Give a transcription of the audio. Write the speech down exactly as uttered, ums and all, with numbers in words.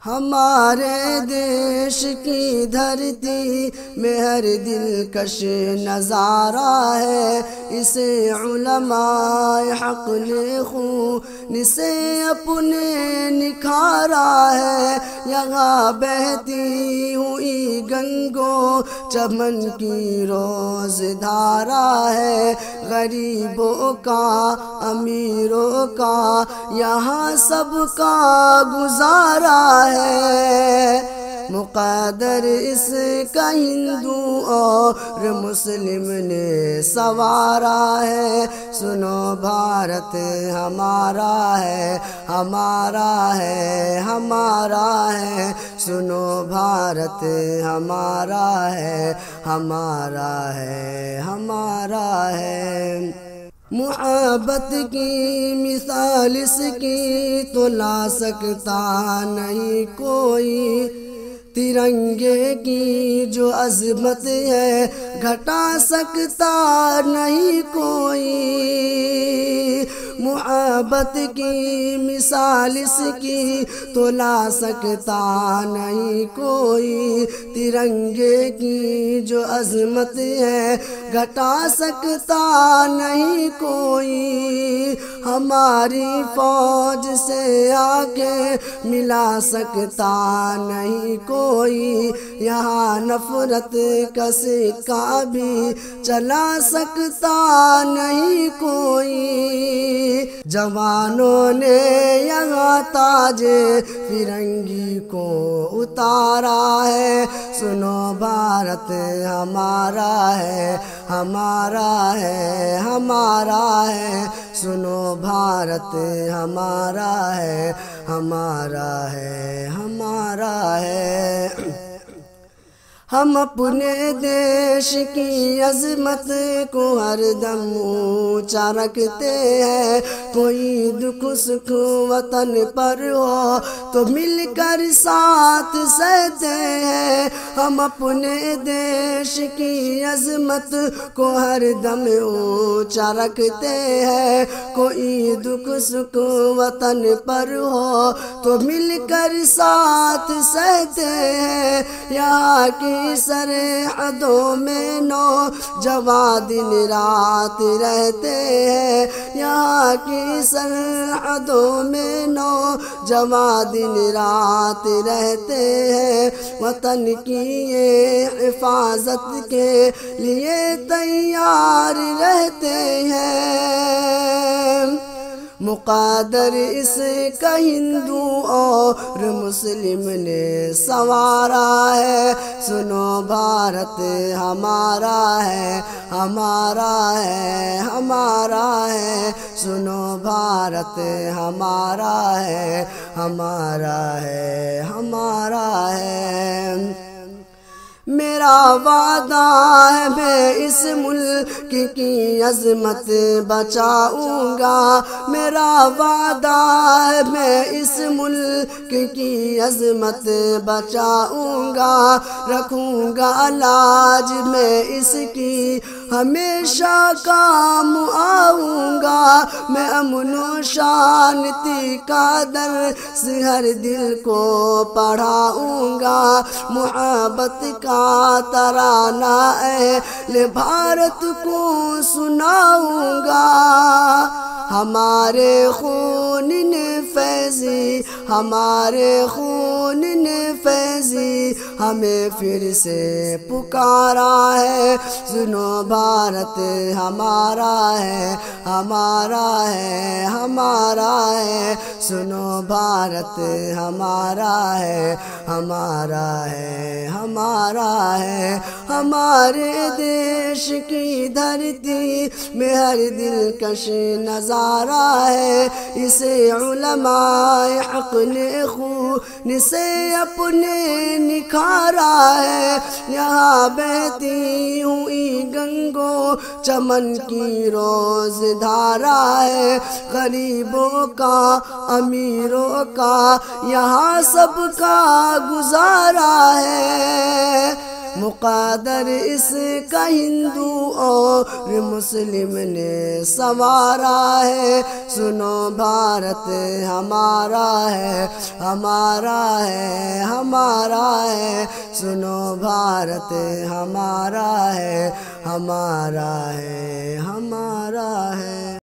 ہمارے دیش کی دھرتی میں ہر دلکش نظارہ ہے، اسے علماء حق نے خون سے اپنے نکھارا ہے۔ یہاں بہتی ہوئی گنگوں چمن کی روز دھارا ہے، غریبوں کا امیروں کا یہاں سب کا گزارا ہے۔ مقدر اس کا ہندو اور مسلم نے سوارا ہے، سنو بھارت ہمارا ہے ہمارا ہے ہمارا ہے، سنو بھارت ہمارا ہے ہمارا ہے ہمارا ہے۔ محبت کی مثال اس کی تو لا سکتا نہیں کوئی، ترنگے کی جو عظمت ہے گھٹا سکتا نہیں کوئی۔ محبت کی مثال اس کی تو لا سکتا نہیں کوئی، ترنگے کی جو عظمت ہے گھٹا سکتا نہیں کوئی۔ ہماری فوج سے آگے ملا سکتا نہیں کوئی، یہاں نفرت کا سکہ بھی چلا سکتا نہیں کوئی۔ جوانوں نے یہاں تاج فرنگی کو اتارا ہے، سنو بھارت ہمارا ہے ہمارا ہے ہمارا ہے، سنو بھارت ہمارا ہے ہمارا ہے ہمارا ہے۔ ہم اپنے دیش کی عظمت کو ہر دم اونچا رکھتے ہیں، کوئی دکھ سکھ وطن پر ہو تو مل کر ساتھ سہتے ہیں۔ ہم اپنے دیش کی عظمت کو ہر دم اونچا رکھتے ہیں، کوئی دکھ سکھ وطن پر ہو تو مل کر ساتھ سہتے ہیں۔ یہاں کی سرحدوں میں نوجوان دن رات رہتے ہیں، یہاں کی سرحدوں میں نوجوان دن رات رہتے ہیں، وطن کی یہ حفاظت کے لیے تیار رہتے ہیں۔ مقدر اس کا ہندو اور مسلم نے سوارا ہے، سنو بھارت ہمارا ہے ہمارا ہے ہمارا ہے، سنو بھارت ہمارا ہے ہمارا ہے ہمارا ہے۔ میرا وعدہ ہے میں اس ملک کی عظمت بچاؤں گا، میرا وعدہ ہے میں اس ملک کی عظمت بچاؤں گا، رکھوں گا لاج میں اس کی ہمیشہ کام آؤں گا۔ میں امن و شانتی کا درس ہر دل کو پڑھاؤں گا، محبت کا ترانہ اہل بھارت کو سناؤں گا۔ ہمارے خون نے فیضی ہمارے خون نے فیضی ہمیں پھر سے پکارا ہے، سنو بھارت ہمارا ہے ہمارا ہے ہمارا ہے، سنو بھارت ہمارا ہے ہمارا ہے ہمارا ہے۔ ہمارے دیش کی دھرتی میں ہر دلکش نظارہ ہے، اسے علماء حق نے خون سے اپنے نکھارا ہے۔ یہاں بہتی ہوئی گنگوں چمن کی روز دھارا ہے، غریبوں کا امیروں کا یہاں سب کا گزارا ہے۔ مقدر اس کا ہندو اور مسلم نے سوارا ہے، سنو بھارت ہمارا ہے ہمارا ہے ہمارا ہے، سنو بھارت ہمارا ہے، ہمارا ہے، ہمارا ہے۔